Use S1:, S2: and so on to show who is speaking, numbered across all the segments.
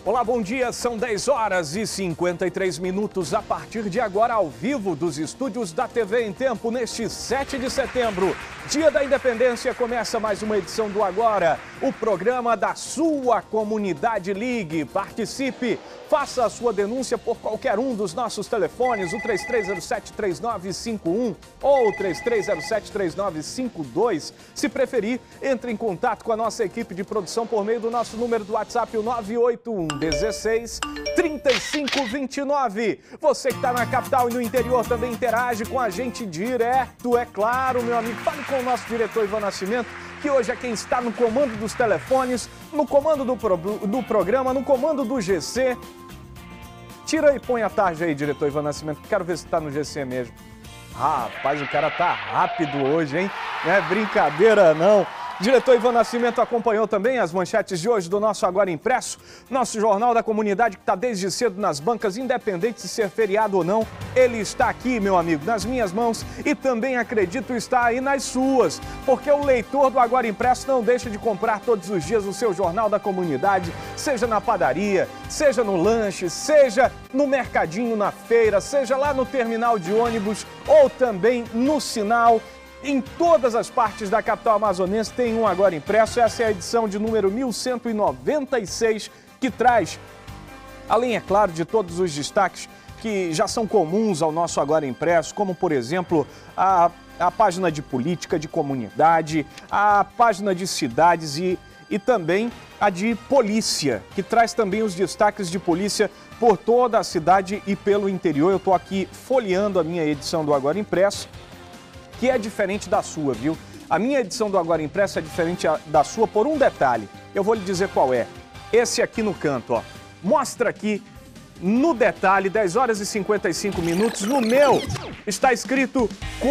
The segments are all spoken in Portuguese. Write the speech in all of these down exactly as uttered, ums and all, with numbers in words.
S1: Olá, bom dia. São dez horas e cinquenta e três minutos a partir de agora, ao vivo dos estúdios da T V em Tempo, neste sete de setembro. Dia da Independência, começa mais uma edição do Agora, o programa da sua comunidade. Ligue, participe, faça a sua denúncia por qualquer um dos nossos telefones, o três três zero sete, três nove cinco um ou o três três zero sete, três nove cinco dois. Se preferir, entre em contato com a nossa equipe de produção por meio do nosso número do WhatsApp, o nove oito um, dezesseis, trinta e cinco, vinte e nove. Você que está na capital e no interior também interage com a gente direto, é claro, meu amigo. Fale com o nosso diretor Ivan Nascimento, que hoje é quem está no comando dos telefones, no comando do, pro, do programa, no comando do G C. Tira e põe a tarde aí, diretor Ivan Nascimento, quero ver se está no G C mesmo. Rapaz, o cara tá rápido hoje, hein? Não é brincadeira, não. Diretor Ivan Nascimento acompanhou também as manchetes de hoje do nosso Agora Impresso, nosso jornal da comunidade que está desde cedo nas bancas, independente de ser feriado ou não. Ele está aqui, meu amigo, nas minhas mãos e também, acredito, está aí nas suas, porque o leitor do Agora Impresso não deixa de comprar todos os dias o seu jornal da comunidade, seja na padaria, seja no lanche, seja no mercadinho, na feira, seja lá no terminal de ônibus ou também no sinal. Em todas as partes da capital amazonense tem um Agora Impresso. Essa é a edição de número mil cento e noventa e seis, que traz, além, é claro, de todos os destaques que já são comuns ao nosso Agora Impresso, como, por exemplo, a, a página de política, de comunidade, a página de cidades e, e também a de polícia, que traz também os destaques de polícia por toda a cidade e pelo interior. Eu estou aqui folheando a minha edição do Agora Impresso, que é diferente da sua, viu? A minha edição do Agora Impresso é diferente da sua por um detalhe. Eu vou lhe dizer qual é. Esse aqui no canto, ó. Mostra aqui no detalhe, dez horas e cinquenta e cinco minutos. No meu está escrito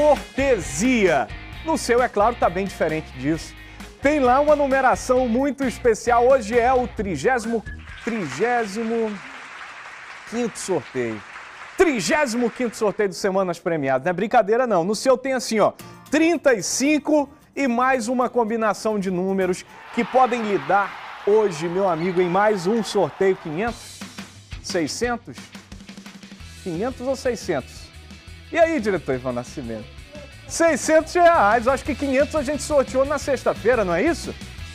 S1: cortesia. No seu, é claro, tá bem diferente disso. Tem lá uma numeração muito especial. Hoje é o trigésimo, trigésimo quinto sorteio. trigésimo quinto sorteio do Semanas Premiadas, não é brincadeira não. No seu tem assim, ó, trinta e cinco e mais uma combinação de números que podem lhe dar hoje, meu amigo, em mais um sorteio. Quinhentos? seiscentos? quinhentos ou seiscentos? E aí, diretor Ivan Nascimento? seiscentos reais, acho que quinhentos a gente sorteou na sexta-feira, não é isso?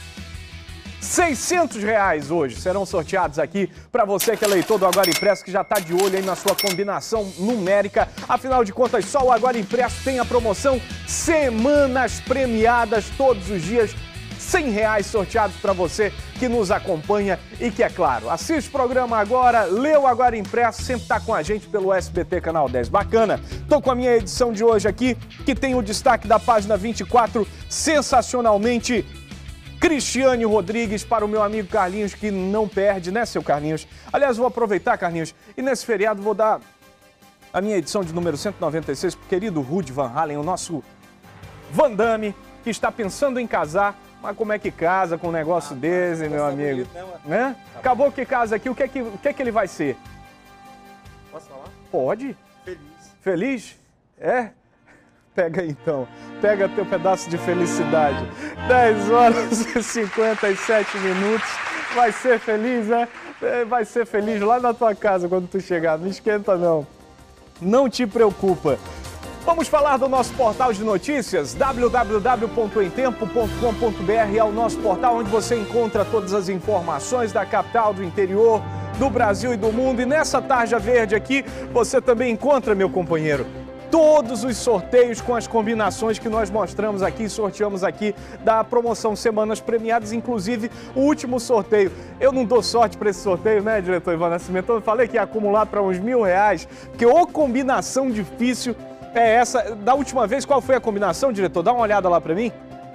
S1: seiscentos reais hoje serão sorteados aqui para você que é leitor do Agora Impresso, que já está de olho aí na sua combinação numérica. Afinal de contas, só o Agora Impresso tem a promoção Semanas Premiadas, todos os dias, cem reais sorteados para você que nos acompanha e que, é claro, assiste o programa agora, lê o Agora Impresso, sempre está com a gente pelo S B T Canal dez. Bacana! Tô com a minha edição de hoje aqui, que tem o destaque da página vinte e quatro, sensacionalmente Cristiane Rodrigues, para o meu amigo Carlinhos, que não perde, né, seu Carlinhos? Aliás, vou aproveitar, Carlinhos, e nesse feriado vou dar a minha edição de número cento e noventa e seis para o querido Rudy Van Halen, o nosso Van Damme, que está pensando em casar. Mas como é que casa com um negócio ah, desse, meu amigo? Bonito, né, né? Acabou que casa aqui, o que é que, o que é que ele vai ser?
S2: Posso falar?
S1: Pode.
S2: Feliz.
S1: Feliz? É? Pega aí, então, pega teu pedaço de felicidade. dez horas e cinquenta e sete minutos. Vai ser feliz, né? Vai ser feliz lá na tua casa quando tu chegar. Não esquenta, não. Não te preocupa. Vamos falar do nosso portal de notícias, w w w ponto em tempo ponto com ponto b r, é o nosso portal onde você encontra todas as informações da capital, do interior, do Brasil e do mundo. E nessa tarja verde aqui, você também encontra, meu companheiro, todos os sorteios com as combinações que nós mostramos aqui, sorteamos aqui da promoção Semanas Premiadas, inclusive o último sorteio. Eu não dou sorte para esse sorteio, né, diretor Ivan Nascimento? Eu falei que ia acumular para uns mil reais, porque ô combinação difícil é essa. Da última vez, qual foi a combinação, diretor? Dá uma olhada lá para mim.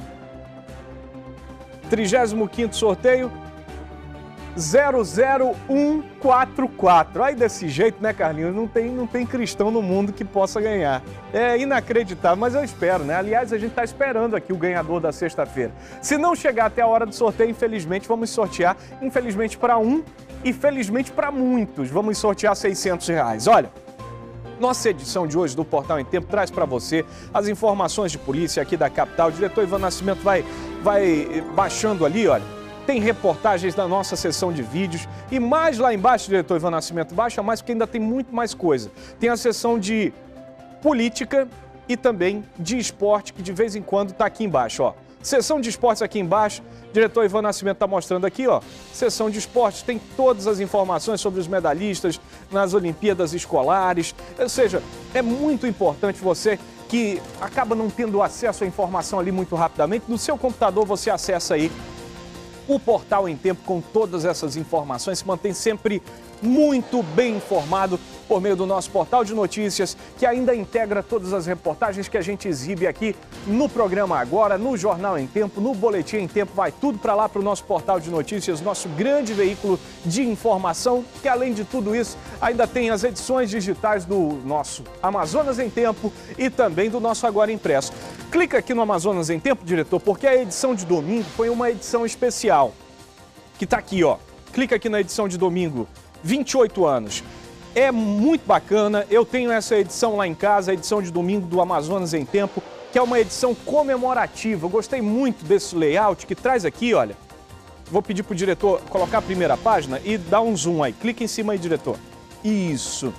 S1: trigésimo quinto sorteio. zero zero um quatro quatro. Aí desse jeito, né, Carlinhos? Não tem, não tem cristão no mundo que possa ganhar. É inacreditável, mas eu espero, né? Aliás, a gente está esperando aqui o ganhador da sexta-feira. Se não chegar até a hora do sorteio, infelizmente, vamos sortear, infelizmente para um e felizmente para muitos, vamos sortear seiscentos reais. Olha, nossa edição de hoje do Portal em Tempo traz para você as informações de polícia aqui da capital. O diretor Ivan Nascimento vai, vai baixando ali, olha. tem reportagens da nossa seção de vídeos e mais lá embaixo, diretor Ivan Nascimento, baixa mais porque ainda tem muito mais coisa. Tem a seção de política e também de esporte, que de vez em quando está aqui embaixo, ó. Seção de esportes aqui embaixo, o diretor Ivan Nascimento está mostrando aqui, ó. Seção de esportes tem todas as informações sobre os medalhistas nas Olimpíadas Escolares. Ou seja, é muito importante você que acaba não tendo acesso à informação ali muito rapidamente. No seu computador você acessa aí o Portal em Tempo com todas essas informações, se mantém sempre muito bem informado por meio do nosso portal de notícias, que ainda integra todas as reportagens que a gente exibe aqui no programa agora, no Jornal em Tempo, no Boletim em Tempo, vai tudo para lá para o nosso portal de notícias, nosso grande veículo de informação, que além de tudo isso, ainda tem as edições digitais do nosso Amazonas em Tempo e também do nosso Agora Impresso. Clica aqui no Amazonas em Tempo, diretor, porque a edição de domingo foi uma edição especial, que está aqui, ó. Clica aqui na edição de domingo, vinte e oito anos. É muito bacana, eu tenho essa edição lá em casa, a edição de domingo do Amazonas em Tempo, que é uma edição comemorativa. Eu gostei muito desse layout que traz aqui, olha. Vou pedir para o diretor colocar a primeira página e dar um zoom aí. Clica em cima aí, diretor. Isso.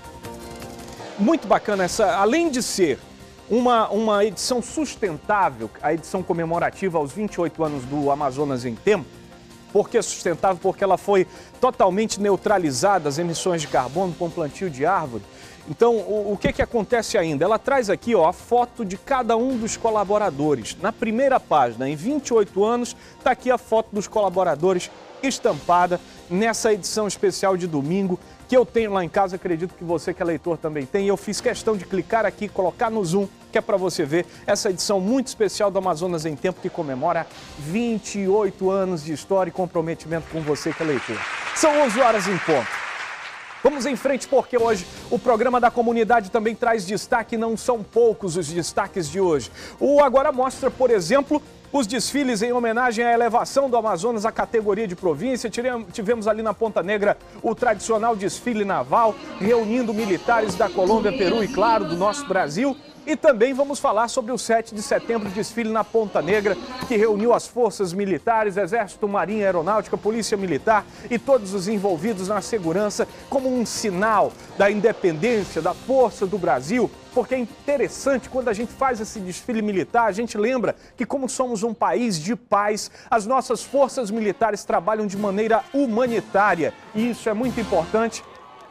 S1: Muito bacana essa, além de ser uma, uma edição sustentável, a edição comemorativa aos vinte e oito anos do Amazonas em Tempo. Por que sustentável? Porque ela foi totalmente neutralizada, as emissões de carbono com plantio de árvore. Então, o, o que, que acontece ainda? Ela traz aqui, ó, a foto de cada um dos colaboradores. Na primeira página, em vinte e oito anos, está aqui a foto dos colaboradores estampada nessa edição especial de domingo, que eu tenho lá em casa, acredito que você que é leitor também tem. Eu fiz questão de clicar aqui, colocar no zoom, que é para você ver essa edição muito especial do Amazonas em Tempo, que comemora vinte e oito anos de história e comprometimento com você que é leitor. São onze horas em ponto. Vamos em frente porque hoje o programa da comunidade também traz destaque, não são poucos os destaques de hoje. O Agora mostra, por exemplo, os desfiles em homenagem à elevação do Amazonas à categoria de província. Tivemos ali na Ponta Negra o tradicional desfile naval, reunindo militares da Colômbia, Peru e, claro, do nosso Brasil. E também vamos falar sobre o sete de setembro, desfile na Ponta Negra, que reuniu as forças militares, Exército, Marinha, Aeronáutica, Polícia Militar e todos os envolvidos na segurança como um sinal da independência, da força do Brasil. Porque é interessante, quando a gente faz esse desfile militar, a gente lembra que como somos um país de paz, as nossas forças militares trabalham de maneira humanitária. E isso é muito importante.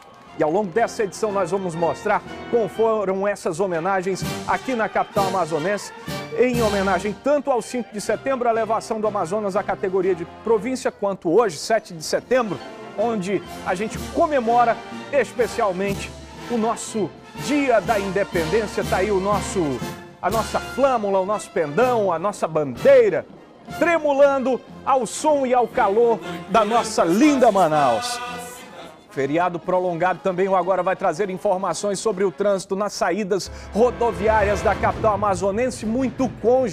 S1: E ao longo dessa edição nós vamos mostrar como foram essas homenagens aqui na capital amazonense, em homenagem tanto ao cinco de setembro, a elevação do Amazonas à categoria de província, quanto hoje, sete de setembro, onde a gente comemora especialmente o nosso Dia da Independência. Está aí o nosso, a nossa flâmula, o nosso pendão, a nossa bandeira, tremulando ao som e ao calor da nossa linda Manaus. Feriado prolongado também, o Agora vai trazer informações sobre o trânsito nas saídas rodoviárias da capital amazonense. Muito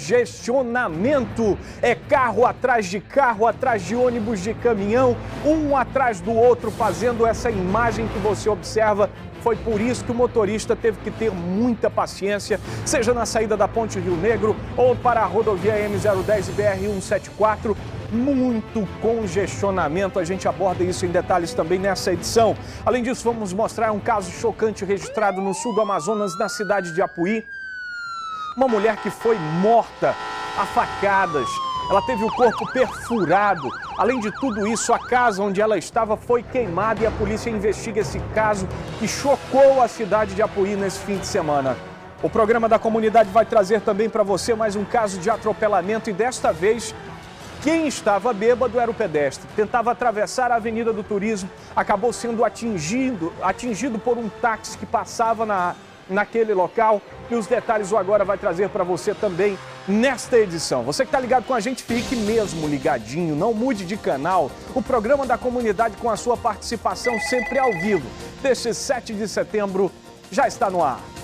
S1: congestionamento, é carro atrás de carro, atrás de ônibus, de caminhão, um atrás do outro, fazendo essa imagem que você observa. Foi por isso que o motorista teve que ter muita paciência, seja na saída da Ponte Rio Negro ou para a rodovia M zero dez e B R cento e setenta e quatro. Muito congestionamento, a gente aborda isso em detalhes também nessa edição. Além disso, vamos mostrar um caso chocante registrado no sul do Amazonas, na cidade de Apuí. Uma mulher que foi morta a facadas, ela teve o corpo perfurado. Além de tudo isso, a casa onde ela estava foi queimada e a polícia investiga esse caso que chocou a cidade de Apuí nesse fim de semana. O programa da comunidade vai trazer também para você mais um caso de atropelamento e desta vez quem estava bêbado era o pedestre. Tentava atravessar a Avenida do Turismo, acabou sendo atingido, atingido por um táxi que passava na, naquele local. E os detalhes o Agora vai trazer para você também nesta edição. Você que está ligado com a gente, fique mesmo ligadinho, não mude de canal. O programa da comunidade com a sua participação sempre ao vivo, deste sete de setembro, já está no ar.